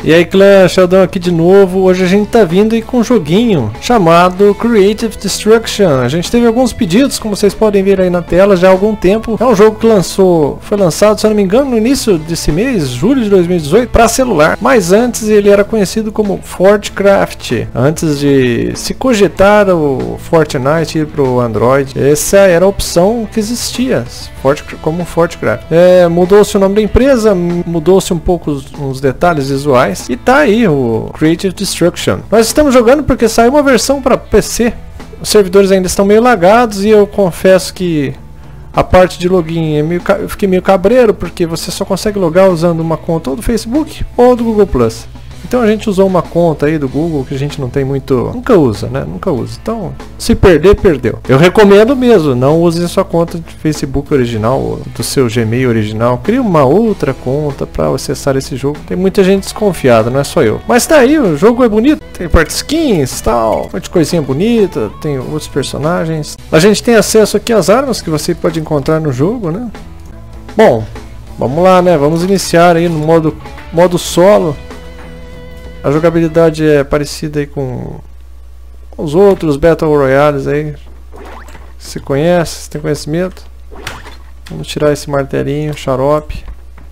E aí clã, Sheldon aqui de novo. Hoje a gente tá vindo aí com um joguinho chamado Creative Destruction. A gente teve alguns pedidos, como vocês podem ver aí na tela, já há algum tempo. É um jogo que foi lançado, se eu não me engano, no início desse mês, julho de 2018, para celular. Mas antes ele era conhecido como Fortcraft. Antes de se cogitar o Fortnite ir pro Android, essa era a opção que existia, como Fortcraft. Mudou-se o nome da empresa, mudou-se um pouco uns detalhes visuais. E tá aí o Creative Destruction. Nós estamos jogando porque saiu uma versão para PC. Os servidores ainda estão meio lagados e eu confesso que a parte de login eu fiquei meio cabreiro porque você só consegue logar usando uma conta ou do Facebook ou do Google+. Então a gente usou uma conta aí do Google que a gente não tem muito... Nunca usa, né? Nunca usa. Então, se perder, perdeu. Eu recomendo mesmo, não use a sua conta de Facebook original ou do seu Gmail original. Crie uma outra conta para acessar esse jogo. Tem muita gente desconfiada, não é só eu. Mas tá aí, o jogo é bonito. Tem parte skins, tal, um monte de coisinha bonita. Tem outros personagens. A gente tem acesso aqui às armas que você pode encontrar no jogo, né? Bom, vamos lá, né? Vamos iniciar aí no modo solo. A jogabilidade é parecida aí com os outros Battle Royales aí. Você conhece, você tem conhecimento. Vamos tirar esse martelinho, xarope.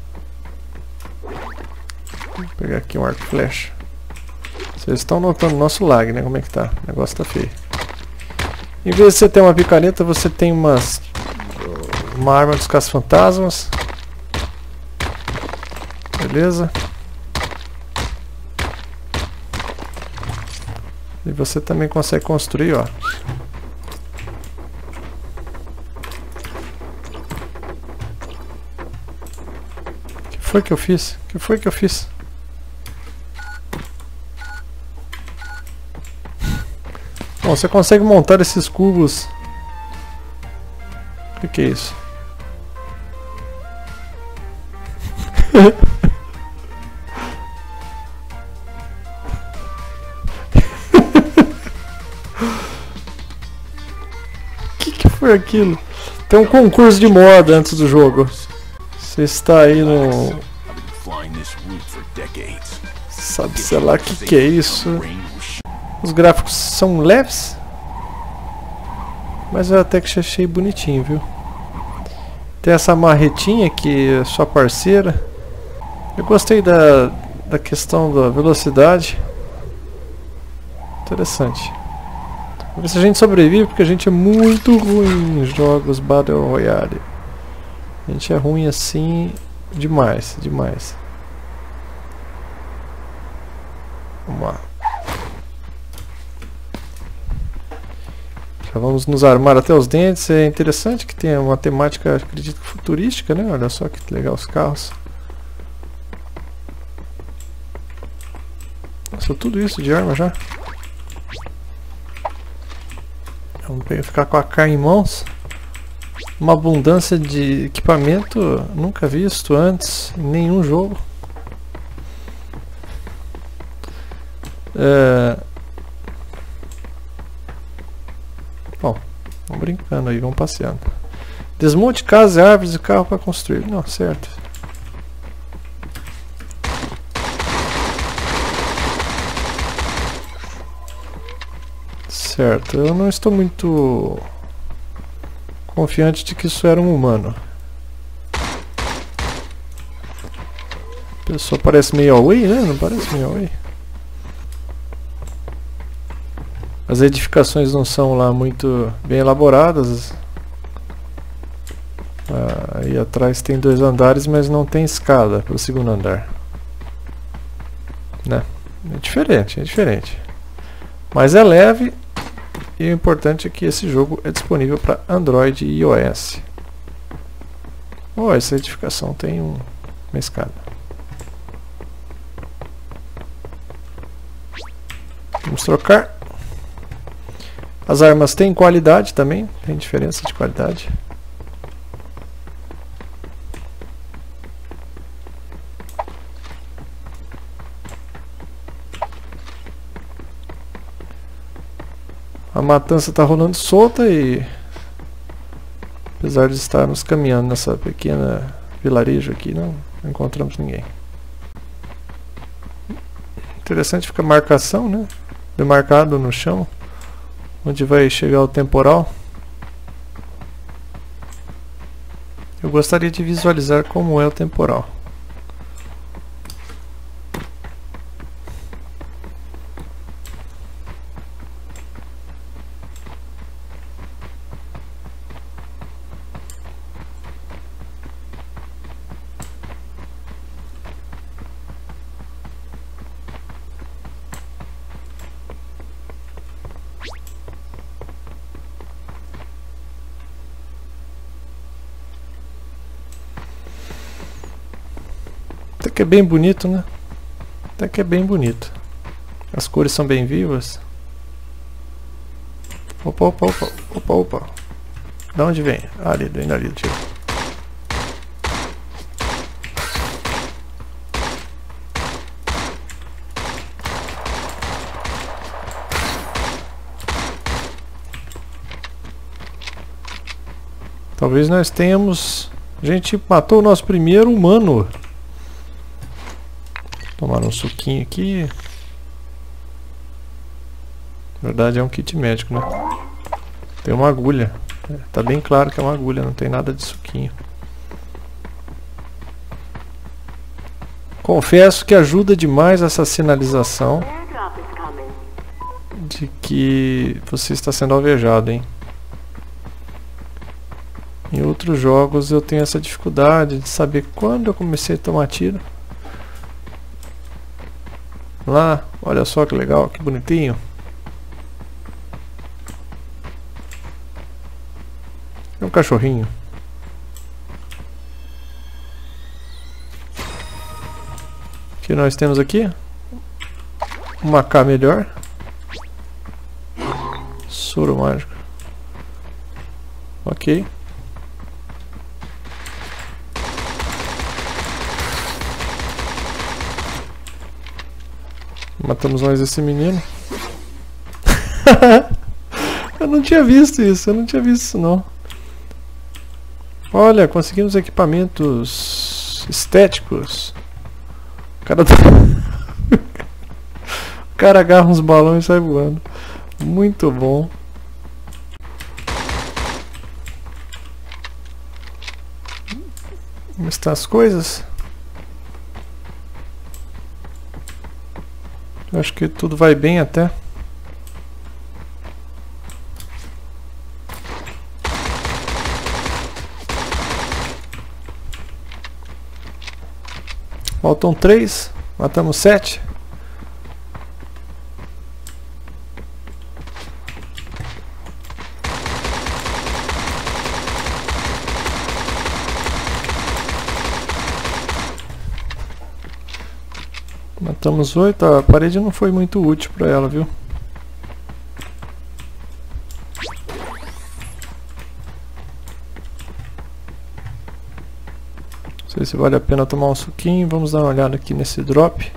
Vou pegar aqui um arco e flecha. Vocês estão notando o nosso lag, né? Como é que tá? O negócio tá feio. Em vez de você ter uma picareta, você tem uma arma dos caça-fantasmas. Beleza? E você também consegue construir, ó. O que foi que eu fiz? O que foi que eu fiz? Bom, você consegue montar esses cubos. O que é isso? Foi aquilo? Tem um concurso de moda antes do jogo. Você está aí no... Sabe, sei lá o que é isso. Os gráficos são leves, mas eu até que achei bonitinho, viu? Tem essa marretinha que é sua parceira. Eu gostei da questão da velocidade. Interessante. Vamos ver se a gente sobrevive, porque a gente é muito ruim em jogos Battle Royale. A gente é ruim assim demais, demais. Vamos lá. Já vamos nos armar até os dentes. É interessante que tem uma temática, acredito, futurística, né? Olha só que legal os carros. Nossa, tudo isso de arma já. Vamos ficar com a AK em mãos. Uma abundância de equipamento nunca visto antes em nenhum jogo. Bom, vamos brincando aí, vamos passeando. Desmonte casas, árvores e carro para construir. Não, certo. Certo, eu não estou muito confiante de que isso era um humano. A pessoa parece meio away, né? Não parece meio away. As edificações não são lá muito bem elaboradas. Aí atrás tem 2 andares, mas não tem escada para o segundo andar. Né? É diferente, é diferente. Mas é leve. E o importante é que esse jogo é disponível para Android e iOS. Oh, essa edificação tem uma escada. Vamos trocar. As armas têm qualidade também, tem diferença de qualidade. A matança está rolando solta e, apesar de estarmos caminhando nessa pequena vilarejo aqui, não encontramos ninguém. Interessante fica a marcação, né? Demarcado no chão, onde vai chegar o temporal. Eu gostaria de visualizar como é o temporal. Até que é bem bonito, né? Até que é bem bonito. As cores são bem vivas. Opa, opa, opa, opa, opa. Da onde vem? Ah, ali, vem dali, tio. Talvez nós tenhamos... A gente matou o nosso primeiro humano. Tomar um suquinho aqui. Na verdade é um kit médico, né? Tem uma agulha. Tá bem claro que é uma agulha, não tem nada de suquinho. Confesso que ajuda demais essa sinalização de que você está sendo alvejado, hein? Em outros jogos eu tenho essa dificuldade de saber quando eu comecei a tomar tiro. Lá, olha só que legal, que bonitinho. É um cachorrinho. O que nós temos aqui? Uma AK melhor. Soro mágico. Ok. Matamos mais esse menino. Eu não tinha visto isso, não. Olha, conseguimos equipamentos estéticos. O cara, o cara agarra uns balões e sai voando. Muito bom. Como estão as coisas? Eu acho que tudo vai bem até. Faltam 3, matamos 7. Matamos 8, a parede não foi muito útil para ela, viu? Não sei se vale a pena tomar um suquinho. Vamos dar uma olhada aqui nesse drop.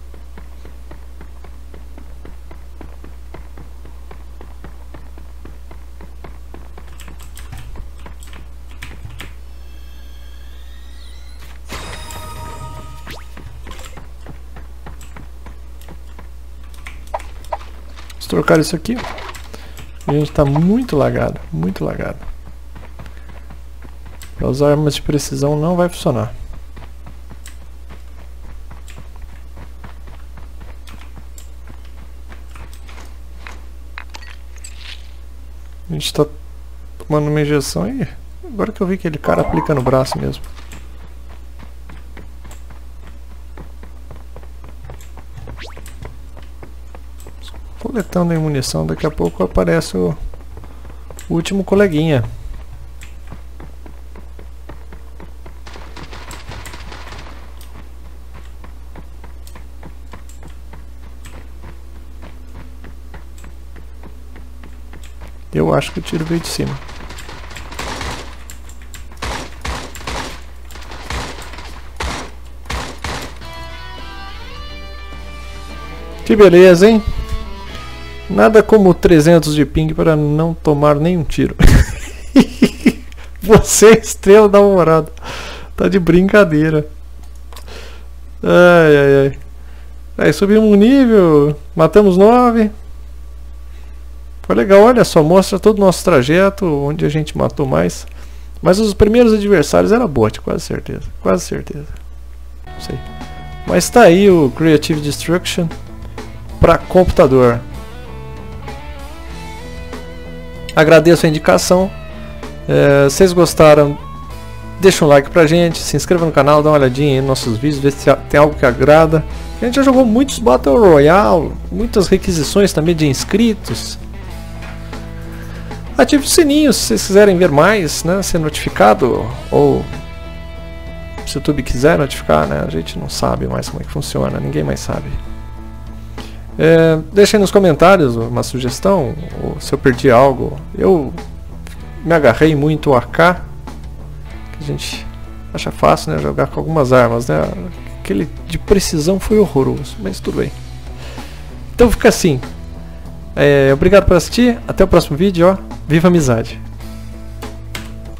Vamos trocar isso aqui. A gente está muito lagado, muito lagado. Para usar armas de precisão não vai funcionar. A gente está tomando uma injeção e agora que eu vi que aquele cara aplica no braço mesmo. Coletando a munição, daqui a pouco aparece o último coleguinha. Eu acho que o tiro veio de cima. Que beleza, hein? Nada como 300 de ping para não tomar nenhum tiro. Você é estrela da alvorada. Tá de brincadeira. Ai, ai, ai. Aí subimos um nível, matamos 9. Foi legal, olha só, mostra todo o nosso trajeto, onde a gente matou mais. Mas os primeiros adversários era bot, quase certeza. Quase certeza. Não sei. Mas tá aí o Creative Destruction para computador. Agradeço a indicação. Vocês gostaram? Deixa um like pra gente, se inscreva no canal, dá uma olhadinha aí nos nossos vídeos, vê se tem algo que agrada. A gente já jogou muitos Battle Royale, muitas requisições também de inscritos. Ative o sininho se vocês quiserem ver mais, né, ser notificado, ou se o YouTube quiser notificar, né, a gente não sabe mais como é que funciona, ninguém mais sabe. Deixem nos comentários uma sugestão, ou se eu perdi algo. Eu me agarrei muito ao AK, que a gente acha fácil, né, jogar com algumas armas, né, aquele de precisão foi horroroso, mas tudo bem. Então fica assim. Obrigado por assistir, até o próximo vídeo, ó. Viva a amizade!